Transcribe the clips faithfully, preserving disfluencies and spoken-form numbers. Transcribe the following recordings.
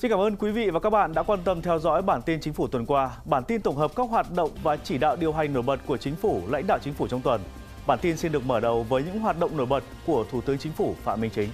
Xin cảm ơn quý vị và các bạn đã quan tâm theo dõi bản tin Chính phủ tuần qua. Bản tin tổng hợp các hoạt động và chỉ đạo điều hành nổi bật của Chính phủ, lãnh đạo Chính phủ trong tuần. Bản tin xin được mở đầu với những hoạt động nổi bật của Thủ tướng Chính phủ Phạm Minh Chính.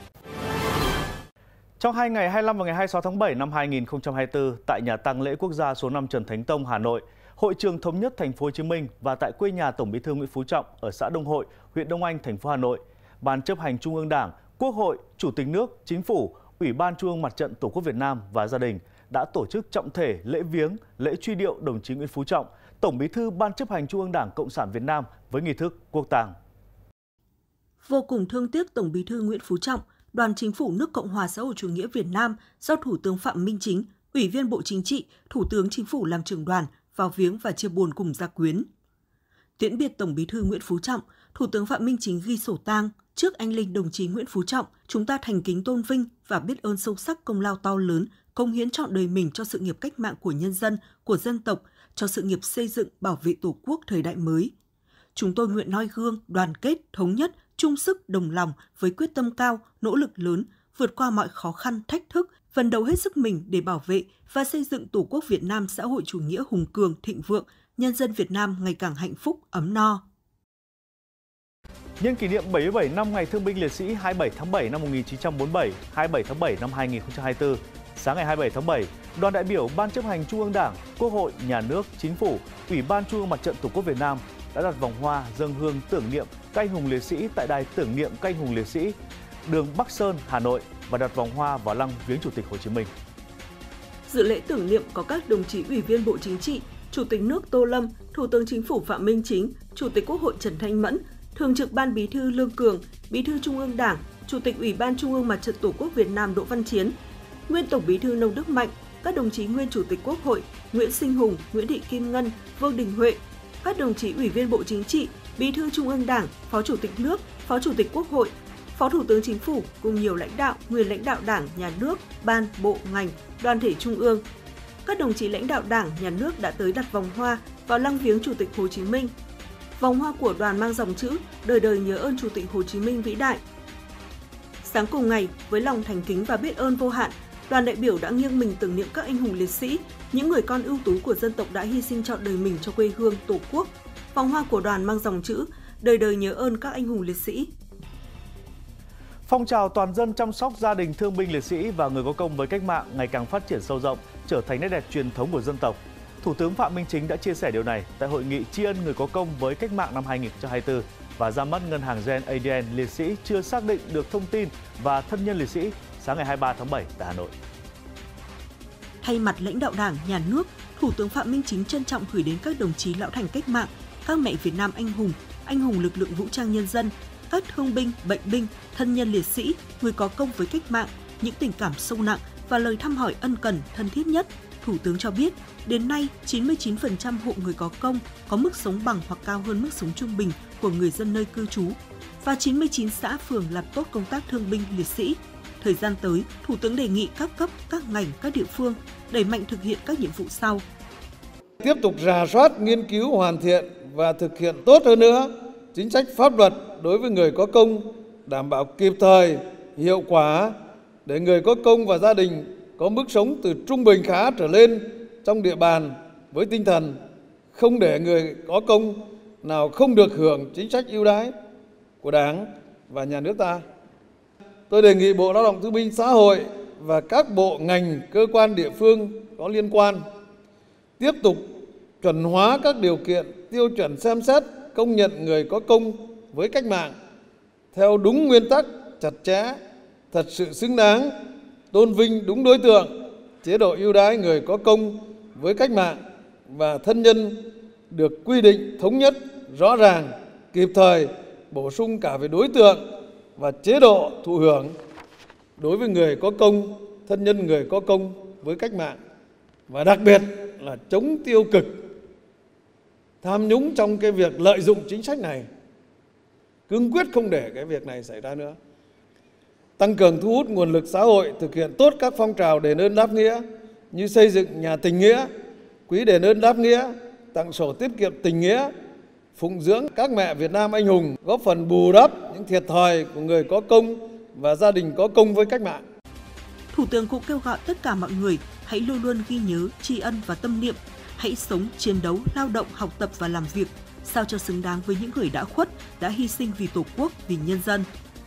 Trong hai ngày hai mươi lăm và ngày hai mươi sáu tháng bảy năm hai nghìn không trăm hai mươi tư, tại nhà tang lễ quốc gia số năm Trần Thánh Tông, Hà Nội, Hội trường Thống nhất Thành phố Hồ Chí Minh và tại quê nhà Tổng Bí thư Nguyễn Phú Trọng ở xã Đông Hội, huyện Đông Anh, thành phố Hà Nội, Ban chấp hành Trung ương Đảng, Quốc hội, Chủ tịch nước, Chính phủ, Ủy ban Trung ương Mặt trận Tổ quốc Việt Nam và gia đình đã tổ chức trọng thể lễ viếng, lễ truy điệu đồng chí Nguyễn Phú Trọng, Tổng Bí thư Ban chấp hành Trung ương Đảng Cộng sản Việt Nam với nghi thức quốc tang. Vô cùng thương tiếc Tổng Bí thư Nguyễn Phú Trọng, Đoàn Chính phủ nước Cộng hòa xã hội chủ nghĩa Việt Nam do Thủ tướng Phạm Minh Chính, Ủy viên Bộ Chính trị, Thủ tướng Chính phủ làm trưởng đoàn vào viếng và chia buồn cùng gia quyến. Tiễn biệt Tổng Bí thư Nguyễn Phú Trọng, Thủ tướng Phạm Minh Chính ghi sổ tang: trước anh linh đồng chí Nguyễn Phú Trọng, chúng ta thành kính tôn vinh và biết ơn sâu sắc công lao to lớn, cống hiến trọn đời mình cho sự nghiệp cách mạng của nhân dân, của dân tộc, cho sự nghiệp xây dựng, bảo vệ Tổ quốc thời đại mới. Chúng tôi nguyện noi gương, đoàn kết, thống nhất, chung sức, đồng lòng với quyết tâm cao, nỗ lực lớn, vượt qua mọi khó khăn, thách thức, phấn đấu hết sức mình để bảo vệ và xây dựng Tổ quốc Việt Nam xã hội chủ nghĩa hùng cường, thịnh vượng, nhân dân Việt Nam ngày càng hạnh phúc, ấm no. Nhân kỷ niệm bảy mươi bảy năm Ngày Thương binh Liệt sĩ hai mươi bảy tháng bảy năm một nghìn chín trăm bốn mươi bảy, hai mươi bảy tháng bảy năm hai nghìn không trăm hai mươi tư, sáng ngày hai mươi bảy tháng bảy, đoàn đại biểu Ban chấp hành Trung ương Đảng, Quốc hội, Nhà nước, Chính phủ, Ủy ban Trung ương Mặt trận Tổ quốc Việt Nam đã đặt vòng hoa dâng hương tưởng niệm các anh hùng liệt sĩ tại đài tưởng niệm các anh hùng liệt sĩ, đường Bắc Sơn, Hà Nội và đặt vòng hoa vào lăng viếng Chủ tịch Hồ Chí Minh. Dự lễ tưởng niệm có các đồng chí Ủy viên Bộ Chính trị, Chủ tịch nước Tô Lâm, Thủ tướng Chính phủ Phạm Minh Chính, Chủ tịch Quốc hội Trần Thanh Mẫn, Thường trực Ban Bí thư Lương Cường, Bí thư Trung ương Đảng, Chủ tịch Ủy ban Trung ương Mặt trận Tổ quốc Việt Nam Đỗ Văn Chiến, nguyên Tổng Bí thư Nông Đức Mạnh, các đồng chí nguyên Chủ tịch Quốc hội Nguyễn Sinh Hùng, Nguyễn Thị Kim Ngân, Vương Đình Huệ, các đồng chí Ủy viên Bộ Chính trị, Bí thư Trung ương Đảng, Phó Chủ tịch nước, Phó Chủ tịch Quốc hội, Phó Thủ tướng Chính phủ cùng nhiều lãnh đạo, nguyên lãnh đạo Đảng, Nhà nước, ban, bộ, ngành, đoàn thể Trung ương. Các đồng chí lãnh đạo Đảng, Nhà nước đã tới đặt vòng hoa vào lăng viếng Chủ tịch Hồ Chí Minh. Vòng hoa của đoàn mang dòng chữ đời đời nhớ ơn Chủ tịch Hồ Chí Minh vĩ đại. Sáng cùng ngày, với lòng thành kính và biết ơn vô hạn, đoàn đại biểu đã nghiêng mình tưởng niệm các anh hùng liệt sĩ, những người con ưu tú của dân tộc đã hy sinh trọn đời mình cho quê hương, Tổ quốc. Vòng hoa của đoàn mang dòng chữ đời đời nhớ ơn các anh hùng liệt sĩ. Phong trào toàn dân chăm sóc gia đình thương binh liệt sĩ và người có công với cách mạng ngày càng phát triển sâu rộng, trở thành nét đẹp truyền thống của dân tộc. Thủ tướng Phạm Minh Chính đã chia sẻ điều này tại hội nghị tri ân người có công với cách mạng năm hai nghìn không trăm hai mươi tư và ra mắt ngân hàng Gen a đê en liệt sĩ chưa xác định được thông tin và thân nhân liệt sĩ sáng ngày hai mươi ba tháng bảy tại Hà Nội. Thay mặt lãnh đạo Đảng, Nhà nước, Thủ tướng Phạm Minh Chính trân trọng gửi đến các đồng chí lão thành cách mạng, các mẹ Việt Nam anh hùng, anh hùng lực lượng vũ trang nhân dân, các thương binh, bệnh binh, thân nhân liệt sĩ, người có công với cách mạng, những tình cảm sâu nặng và lời thăm hỏi ân cần, thân thiết nhất. Thủ tướng cho biết, đến nay, chín mươi chín phần trăm hộ người có công có mức sống bằng hoặc cao hơn mức sống trung bình của người dân nơi cư trú và chín mươi chín xã phường làm tốt công tác thương binh liệt sĩ. Thời gian tới, Thủ tướng đề nghị các cấp, các ngành, các địa phương đẩy mạnh thực hiện các nhiệm vụ sau. Tiếp tục rà soát, nghiên cứu, hoàn thiện và thực hiện tốt hơn nữa chính sách pháp luật đối với người có công, đảm bảo kịp thời, hiệu quả để người có công và gia đình có mức sống từ trung bình khá trở lên trong địa bàn với tinh thần không để người có công nào không được hưởng chính sách ưu đãi của Đảng và Nhà nước ta. Tôi đề nghị Bộ Lao động Thương binh Xã hội và các bộ ngành cơ quan địa phương có liên quan tiếp tục chuẩn hóa các điều kiện tiêu chuẩn xem xét công nhận người có công với cách mạng theo đúng nguyên tắc chặt chẽ, thật sự xứng đáng, tôn vinh đúng đối tượng, chế độ ưu đãi người có công với cách mạng và thân nhân được quy định thống nhất, rõ ràng, kịp thời, bổ sung cả về đối tượng và chế độ thụ hưởng đối với người có công, thân nhân người có công với cách mạng, và đặc biệt là chống tiêu cực, tham nhũng trong cái việc lợi dụng chính sách này, cương quyết không để cái việc này xảy ra nữa. Tăng cường thu hút nguồn lực xã hội, thực hiện tốt các phong trào đền ơn đáp nghĩa như xây dựng nhà tình nghĩa, quỹ đền ơn đáp nghĩa, tặng sổ tiết kiệm tình nghĩa, phụng dưỡng các mẹ Việt Nam anh hùng, góp phần bù đắp những thiệt thòi của người có công và gia đình có công với cách mạng. Thủ tướng cũng kêu gọi tất cả mọi người hãy luôn luôn ghi nhớ, tri ân và tâm niệm, hãy sống, chiến đấu, lao động, học tập và làm việc, sao cho xứng đáng với những người đã khuất, đã hy sinh vì Tổ quốc, vì nhân dân.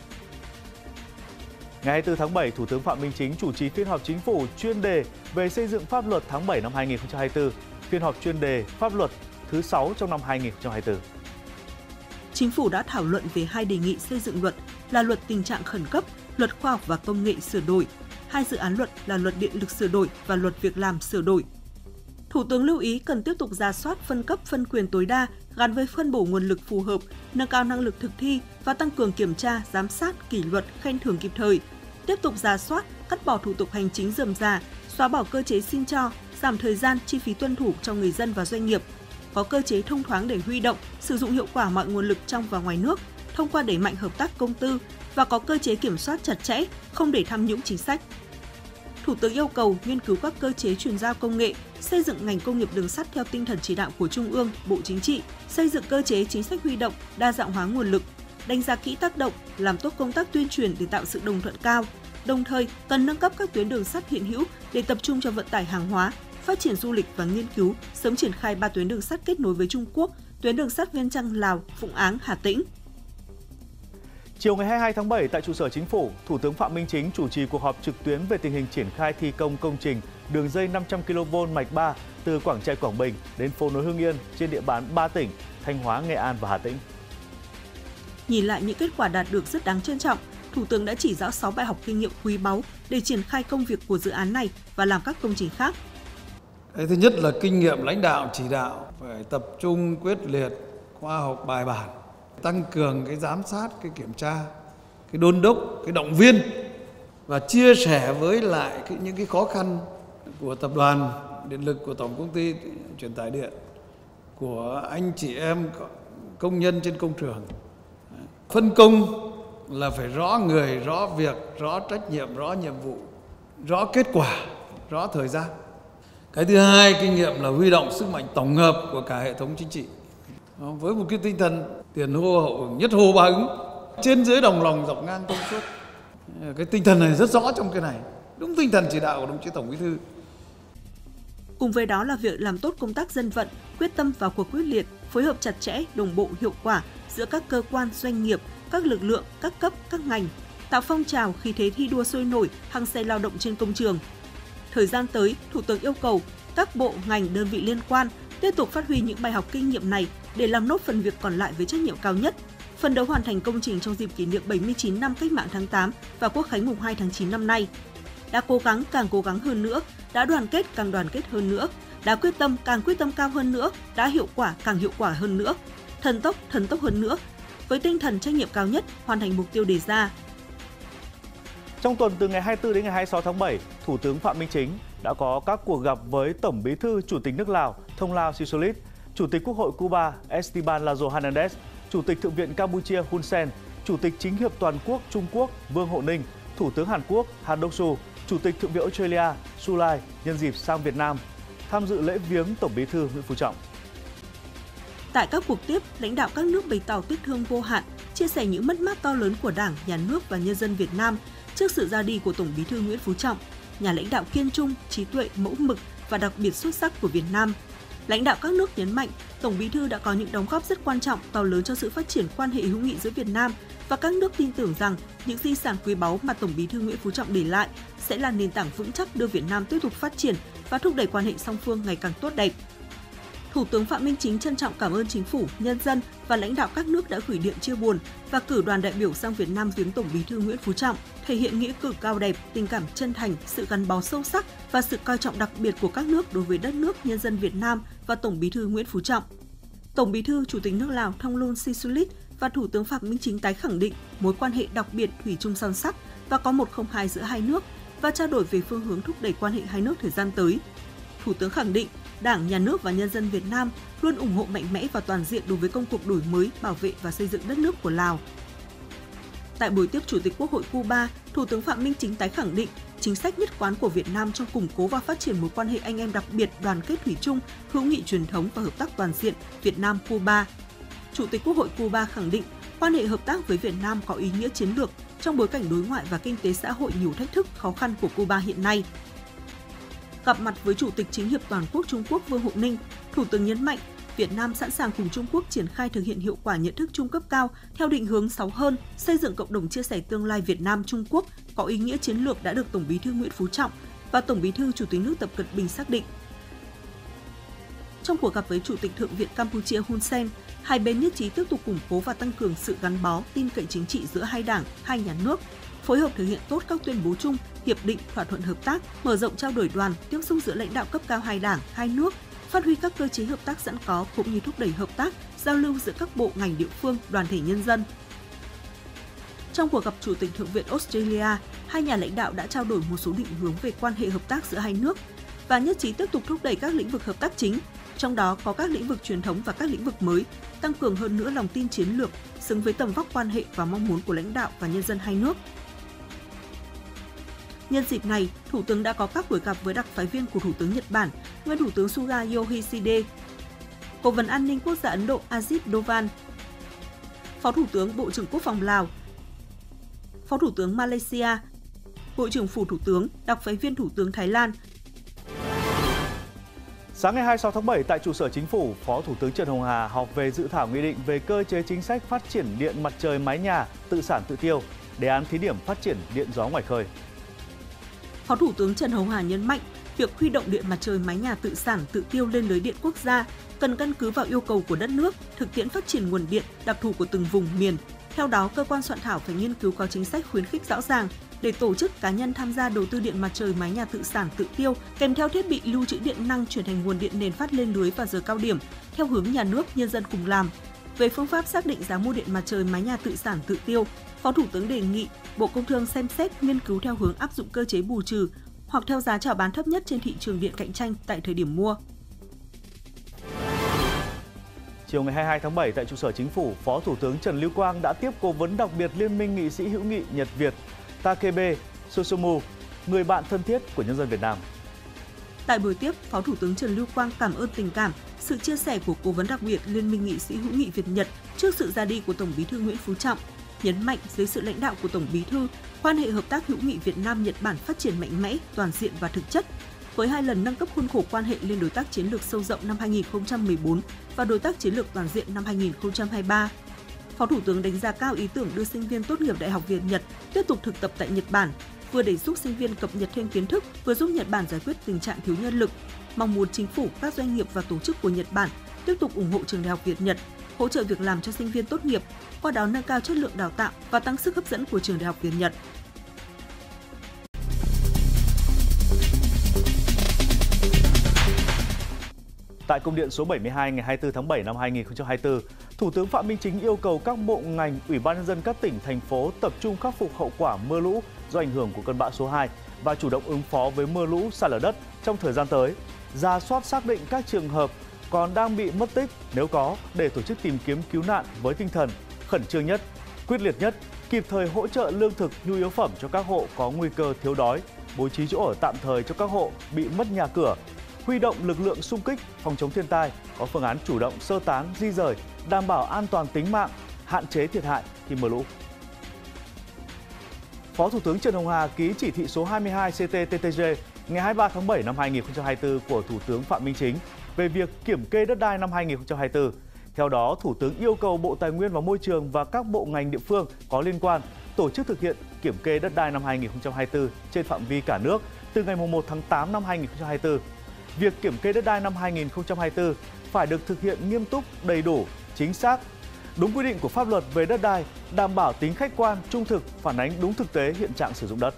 Ngày hai mươi tư tháng bảy, Thủ tướng Phạm Minh Chính chủ trì phiên họp chính phủ chuyên đề về xây dựng pháp luật tháng bảy năm hai nghìn không trăm hai mươi tư, phiên họp chuyên đề pháp luật thứ sáu trong năm hai nghìn không trăm hai mươi tư. Chính phủ đã thảo luận về hai đề nghị xây dựng luật là luật tình trạng khẩn cấp, luật khoa học và công nghệ sửa đổi, hai dự án luật là luật điện lực sửa đổi và luật việc làm sửa đổi. Thủ tướng lưu ý cần tiếp tục rà soát phân cấp phân quyền tối đa gắn với phân bổ nguồn lực phù hợp, nâng cao năng lực thực thi và tăng cường kiểm tra, giám sát, kỷ luật, khen thưởng kịp thời. Tiếp tục rà soát, cắt bỏ thủ tục hành chính rườm rà, xóa bỏ cơ chế xin cho, giảm thời gian, chi phí tuân thủ cho người dân và doanh nghiệp. Có cơ chế thông thoáng để huy động, sử dụng hiệu quả mọi nguồn lực trong và ngoài nước, thông qua đẩy mạnh hợp tác công tư và có cơ chế kiểm soát chặt chẽ, không để tham nhũng chính sách. Thủ tướng yêu cầu nghiên cứu các cơ chế chuyển giao công nghệ, xây dựng ngành công nghiệp đường sắt theo tinh thần chỉ đạo của Trung ương, Bộ Chính trị, xây dựng cơ chế chính sách huy động, đa dạng hóa nguồn lực, đánh giá kỹ tác động, làm tốt công tác tuyên truyền để tạo sự đồng thuận cao. Đồng thời, cần nâng cấp các tuyến đường sắt hiện hữu để tập trung cho vận tải hàng hóa, phát triển du lịch và nghiên cứu, sớm triển khai ba tuyến đường sắt kết nối với Trung Quốc, tuyến đường sắt Viêng Chăn, Lào, Phụng Áng, Hà Tĩnh. Chiều ngày hai mươi hai tháng bảy tại trụ sở Chính phủ, Thủ tướng Phạm Minh Chính chủ trì cuộc họp trực tuyến về tình hình triển khai thi công công trình đường dây năm trăm ki lô vôn mạch ba từ Quảng Trị, Quảng Bình đến phố nối Hưng Yên trên địa bàn ba tỉnh Thanh Hóa, Nghệ An và Hà Tĩnh. Nhìn lại những kết quả đạt được rất đáng trân trọng, Thủ tướng đã chỉ rõ sáu bài học kinh nghiệm quý báu để triển khai công việc của dự án này và làm các công trình khác. Cái thứ nhất là kinh nghiệm lãnh đạo chỉ đạo phải tập trung quyết liệt, khoa học bài bản, tăng cường cái giám sát, cái kiểm tra, cái đôn đốc, cái động viên và chia sẻ với lại cái, những cái khó khăn của tập đoàn điện lực, của tổng công ty truyền tải điện, của anh chị em công nhân trên công trường. Phân công là phải rõ người, rõ việc, rõ trách nhiệm, rõ nhiệm vụ, rõ kết quả, rõ thời gian. Cái thứ hai, kinh nghiệm là huy động sức mạnh tổng hợp của cả hệ thống chính trị. Với một cái tinh thần tiền hô hậu ứng, nhất hô ba ứng, trên dưới đồng lòng dọc ngang thông suốt. Cái tinh thần này rất rõ trong cái này, đúng tinh thần chỉ đạo của đồng chí Tổng Bí thư. Cùng với đó là việc làm tốt công tác dân vận, quyết tâm vào cuộc quyết liệt, phối hợp chặt chẽ, đồng bộ, hiệu quả giữa các cơ quan, doanh nghiệp, các lực lượng, các cấp, các ngành, tạo phong trào khí thế thi đua sôi nổi, hăng say lao động trên công trường. Thời gian tới, Thủ tướng yêu cầu các bộ, ngành, đơn vị liên quan tiếp tục phát huy những bài học kinh nghiệm này để làm nốt phần việc còn lại với trách nhiệm cao nhất, phấn đấu hoàn thành công trình trong dịp kỷ niệm bảy mươi chín năm Cách mạng tháng tám và Quốc khánh mùng hai tháng chín năm nay. Đã cố gắng càng cố gắng hơn nữa, đã đoàn kết càng đoàn kết hơn nữa, đã quyết tâm càng quyết tâm cao hơn nữa, đã hiệu quả càng hiệu quả hơn nữa, thần tốc thần tốc hơn nữa, với tinh thần trách nhiệm cao nhất hoàn thành mục tiêu đề ra. Trong tuần từ ngày hai mươi tư đến ngày hai mươi sáu tháng bảy, Thủ tướng Phạm Minh Chính đã có các cuộc gặp với Tổng Bí thư Chủ tịch nước Lào Thonglao Sisoulith, Chủ tịch Quốc hội Cuba Esteban Lazo Hernandez, Chủ tịch Thượng viện Campuchia Hun Sen, Chủ tịch Chính hiệp Toàn quốc Trung Quốc Vương Hộ Ninh, Thủ tướng Hàn Quốc Han Đốc-su, Chủ tịch Thượng viện Australia Su Lai nhân dịp sang Việt Nam tham dự lễ viếng Tổng Bí thư Nguyễn Phú Trọng. Tại các cuộc tiếp, lãnh đạo các nước bày tỏ tiếc thương vô hạn, chia sẻ những mất mát to lớn của Đảng, Nhà nước và nhân dân Việt Nam trước sự ra đi của Tổng Bí thư Nguyễn Phú Trọng, nhà lãnh đạo kiên trung, trí tuệ, mẫu mực và đặc biệt xuất sắc của Việt Nam. Lãnh đạo các nước nhấn mạnh, Tổng Bí thư đã có những đóng góp rất quan trọng, to lớn cho sự phát triển quan hệ hữu nghị giữa Việt Nam và các nước tin tưởng rằng những di sản quý báu mà Tổng Bí thư Nguyễn Phú Trọng để lại sẽ là nền tảng vững chắc đưa Việt Nam tiếp tục phát triển và thúc đẩy quan hệ song phương ngày càng tốt đẹp. Thủ tướng Phạm Minh Chính trân trọng cảm ơn Chính phủ, nhân dân và lãnh đạo các nước đã gửi điện chia buồn và cử đoàn đại biểu sang Việt Nam viếng Tổng Bí thư Nguyễn Phú Trọng, thể hiện nghĩa cử cao đẹp, tình cảm chân thành, sự gắn bó sâu sắc và sự coi trọng đặc biệt của các nước đối với đất nước, nhân dân Việt Nam và Tổng Bí thư Nguyễn Phú Trọng. Tổng Bí thư Chủ tịch nước Lào Thonglun Sisoulith và Thủ tướng Phạm Minh Chính tái khẳng định mối quan hệ đặc biệt thủy chung son sắt và có một không hai giữa hai nước và trao đổi về phương hướng thúc đẩy quan hệ hai nước thời gian tới. Thủ tướng khẳng định Đảng, Nhà nước và nhân dân Việt Nam luôn ủng hộ mạnh mẽ và toàn diện đối với công cuộc đổi mới, bảo vệ và xây dựng đất nước của Lào. Tại buổi tiếp Chủ tịch Quốc hội Cuba, Thủ tướng Phạm Minh Chính tái khẳng định chính sách nhất quán của Việt Nam trong củng cố và phát triển mối quan hệ anh em đặc biệt, đoàn kết thủy chung, hữu nghị truyền thống và hợp tác toàn diện Việt Nam-Cuba. Chủ tịch Quốc hội Cuba khẳng định quan hệ hợp tác với Việt Nam có ý nghĩa chiến lược, trong bối cảnh đối ngoại và kinh tế xã hội nhiều thách thức khó khăn của Cuba hiện nay. Gặp mặt với Chủ tịch Chính hiệp Toàn quốc Trung Quốc Vương Hộ Ninh, Thủ tướng nhấn mạnh Việt Nam sẵn sàng cùng Trung Quốc triển khai thực hiện hiệu quả nhận thức chung cấp cao theo định hướng sáu hơn, xây dựng cộng đồng chia sẻ tương lai Việt Nam-Trung Quốc có ý nghĩa chiến lược đã được Tổng Bí thư Nguyễn Phú Trọng và Tổng Bí thư Chủ tịch nước Tập Cận Bình xác định. Trong cuộc gặp với Chủ tịch Thượng viện Campuchia Hun Sen, hai bên nhất trí tiếp tục củng cố và tăng cường sự gắn bó, tin cậy chính trị giữa hai đảng, hai nhà nước, phối hợp thực hiện tốt các tuyên bố chung, hiệp định, thỏa thuận hợp tác, mở rộng trao đổi đoàn, tiếp xúc giữa lãnh đạo cấp cao hai đảng, hai nước, phát huy các cơ chế hợp tác sẵn có cũng như thúc đẩy hợp tác, giao lưu giữa các bộ ngành địa phương, đoàn thể nhân dân. Trong cuộc gặp Chủ tịch Thượng viện Australia, hai nhà lãnh đạo đã trao đổi một số định hướng về quan hệ hợp tác giữa hai nước và nhất trí tiếp tục thúc đẩy các lĩnh vực hợp tác chính, trong đó có các lĩnh vực truyền thống và các lĩnh vực mới, tăng cường hơn nữa lòng tin chiến lược, xứng với tầm vóc quan hệ và mong muốn của lãnh đạo và nhân dân hai nước. Nhân dịp này, Thủ tướng đã có các buổi gặp với đặc phái viên của Thủ tướng Nhật Bản, nguyên Thủ tướng Suga Yoshihide, Cố vấn An ninh Quốc gia Ấn Độ Ajit Dovan, Phó Thủ tướng Bộ trưởng Quốc phòng Lào, Phó Thủ tướng Malaysia, Bộ trưởng Phủ Thủ tướng, đặc phái viên Thủ tướng Thái Lan. Sáng ngày hai mươi sáu tháng bảy tại trụ sở Chính phủ, Phó Thủ tướng Trần Hồng Hà họp về dự thảo nghị định về cơ chế chính sách phát triển điện mặt trời mái nhà tự sản tự tiêu, đề án thí điểm phát triển điện gió ngoài khơi. Phó Thủ tướng Trần Hồng Hà nhấn mạnh, việc huy động điện mặt trời mái nhà tự sản tự tiêu lên lưới điện quốc gia cần căn cứ vào yêu cầu của đất nước, thực tiễn phát triển nguồn điện, đặc thù của từng vùng miền. Theo đó, cơ quan soạn thảo phải nghiên cứu có chính sách khuyến khích rõ ràng để tổ chức cá nhân tham gia đầu tư điện mặt trời mái nhà tự sản tự tiêu, kèm theo thiết bị lưu trữ điện năng chuyển thành nguồn điện nền phát lên lưới vào giờ cao điểm, theo hướng nhà nước, nhân dân cùng làm. Về phương pháp xác định giá mua điện mặt trời mái nhà tự sản tự tiêu, Phó Thủ tướng đề nghị Bộ Công Thương xem xét nghiên cứu theo hướng áp dụng cơ chế bù trừ hoặc theo giá chào bán thấp nhất trên thị trường điện cạnh tranh tại thời điểm mua. Chiều ngày hai mươi hai tháng bảy tại trụ sở Chính phủ, Phó Thủ tướng Trần Lưu Quang đã tiếp Cố vấn đặc biệt Liên minh nghị sĩ hữu nghị Nhật Việt Takebe Susumu, người bạn thân thiết của nhân dân Việt Nam. Tại buổi tiếp, Phó Thủ tướng Trần Lưu Quang cảm ơn tình cảm, sự chia sẻ của Cố vấn đặc biệt Liên minh nghị sĩ hữu nghị Việt Nhật trước sự ra đi của Tổng Bí thư Nguyễn Phú Trọng, nhấn mạnh dưới sự lãnh đạo của Tổng Bí thư, quan hệ hợp tác hữu nghị Việt Nam Nhật Bản phát triển mạnh mẽ, toàn diện và thực chất. Với hai lần nâng cấp khuôn khổ quan hệ lên đối tác chiến lược sâu rộng năm hai nghìn không trăm mười bốn và đối tác chiến lược toàn diện năm hai nghìn không trăm hai mươi ba. Phó Thủ tướng đánh giá cao ý tưởng đưa sinh viên tốt nghiệp Đại học Việt Nhật tiếp tục thực tập tại Nhật Bản, vừa để giúp sinh viên cập nhật thêm kiến thức, vừa giúp Nhật Bản giải quyết tình trạng thiếu nhân lực. Mong muốn chính phủ, các doanh nghiệp và tổ chức của Nhật Bản tiếp tục ủng hộ trường Đại học Việt Nhật, hỗ trợ việc làm cho sinh viên tốt nghiệp, qua đó nâng cao chất lượng đào tạo và tăng sức hấp dẫn của trường Đại học Việt Nhật. Tại công điện số bảy mươi hai ngày hai mươi tư tháng bảy năm hai nghìn không trăm hai mươi tư, Thủ tướng Phạm Minh Chính yêu cầu các bộ ngành, Ủy ban nhân dân các tỉnh, thành phố tập trung khắc phục hậu quả mưa lũ do ảnh hưởng của cơn bão số hai và chủ động ứng phó với mưa lũ, sạt lở đất trong thời gian tới, rà soát xác định các trường hợp còn đang bị mất tích nếu có để tổ chức tìm kiếm cứu nạn với tinh thần khẩn trương nhất, quyết liệt nhất, kịp thời hỗ trợ lương thực, nhu yếu phẩm cho các hộ có nguy cơ thiếu đói, bố trí chỗ ở tạm thời cho các hộ bị mất nhà cửa, huy động lực lượng xung kích phòng chống thiên tai, có phương án chủ động sơ tán, di rời, đảm bảo an toàn tính mạng, hạn chế thiệt hại khi mưa lũ. Phó Thủ tướng Trần Hồng Hà ký chỉ thị số hai mươi hai C T T T G ngày hai mươi ba tháng bảy năm hai nghìn không trăm hai mươi tư của Thủ tướng Phạm Minh Chính về việc kiểm kê đất đai năm hai nghìn không trăm hai mươi tư. Theo đó, Thủ tướng yêu cầu Bộ Tài nguyên và Môi trường và các bộ ngành địa phương có liên quan tổ chức thực hiện kiểm kê đất đai năm hai nghìn không trăm hai mươi tư trên phạm vi cả nước từ ngày mùng một tháng tám năm hai nghìn không trăm hai mươi tư. Việc kiểm kê đất đai năm hai nghìn không trăm hai mươi tư phải được thực hiện nghiêm túc, đầy đủ, chính xác, đúng quy định của pháp luật về đất đai, đảm bảo tính khách quan, trung thực, phản ánh đúng thực tế hiện trạng sử dụng đất.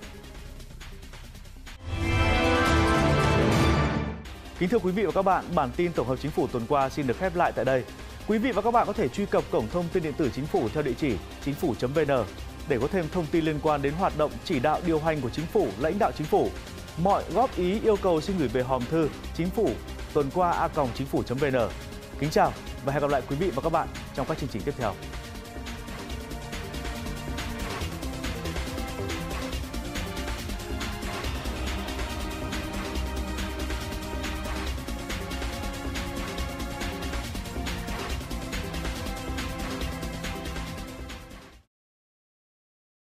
Kính thưa quý vị và các bạn, bản tin tổng hợp Chính phủ tuần qua xin được khép lại tại đây. Quý vị và các bạn có thể truy cập cổng thông tin điện tử Chính phủ theo địa chỉ chính phủ chấm vn để có thêm thông tin liên quan đến hoạt động chỉ đạo điều hành của Chính phủ, lãnh đạo Chính phủ. Mọi góp ý, yêu cầu xin gửi về hòm thư chính phủ tuần qua a còng chính phủ chấm vn. Kính chào và hẹn gặp lại quý vị và các bạn trong các chương trình tiếp theo.